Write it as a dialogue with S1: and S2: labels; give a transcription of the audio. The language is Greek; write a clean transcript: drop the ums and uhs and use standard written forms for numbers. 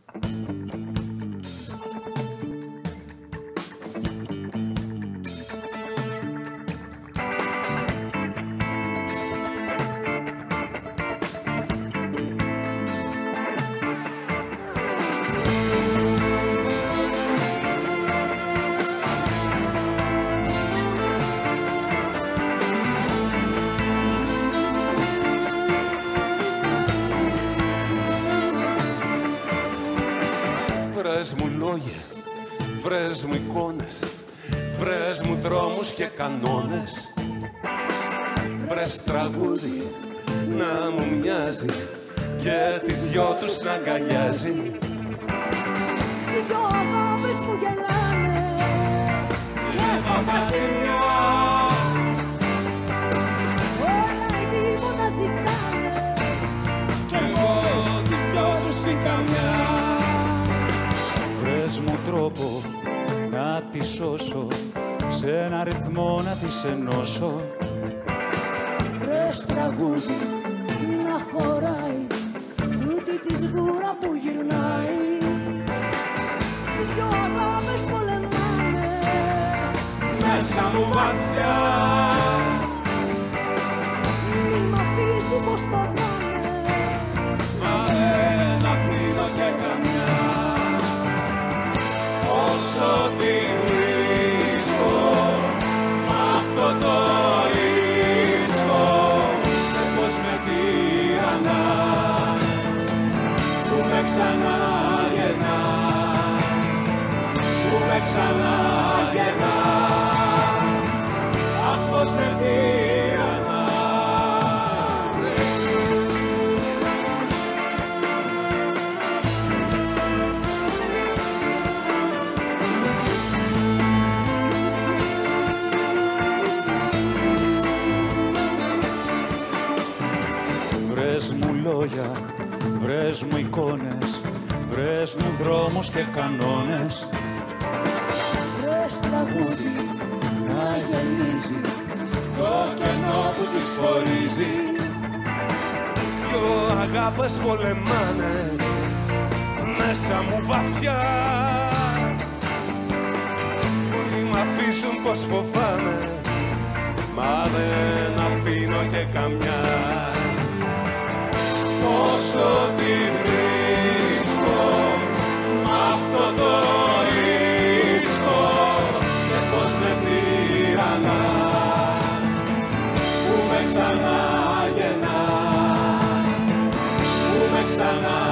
S1: Βρες μου λόγια, βρες μου εικόνες, βρες μου δρόμους και κανόνες. Βρες τραγούδι να μου μοιάζει και τις δυο τους να αγκαλιάζει.
S2: Δυο αγάπες που γελάνε
S1: και παπασιμιά.
S2: Όλα ή τίποτα ζητάνε
S1: κι εγώ τις δυο τους ή καμιά.
S3: Βρες μου τρόπο να τη σώσω, σε ένα ρυθμό να της ενώσω.
S2: Βρες τραγούδι να χωράει τούτη τη σγούρα που γυρνάει. Δυο αγάπες πολεμάνε
S1: μέσα μου βαθιά.
S2: Μη μ' αφήσει πως το βάνε,
S1: μα δεν αφήνω και καμιά. Όσο τη βρίσκω μ' αυτό το ρίσκο και πως με τυραννά που με ξαναγεννά, που με ξαναγεννά, αχ πως με τυραννά.
S3: Βρες μου λόγια, βρες μου εικόνες, βρες μου δρόμους και κανόνες.
S2: βρες τραγούδι να γεμίζει
S1: το κενό που της χωρίζει. Δυο αγάπες πολεμάνε μέσα μου βαθιά. Μη μ' αφήσουν πως φοβάμαι, μα δεν αφήνω και καμιά. Όσο τη βρίσκω μ' αυτό το ρίσκο και πως με τυραννά που με ξαναγεννά, που με ξαναγεννά.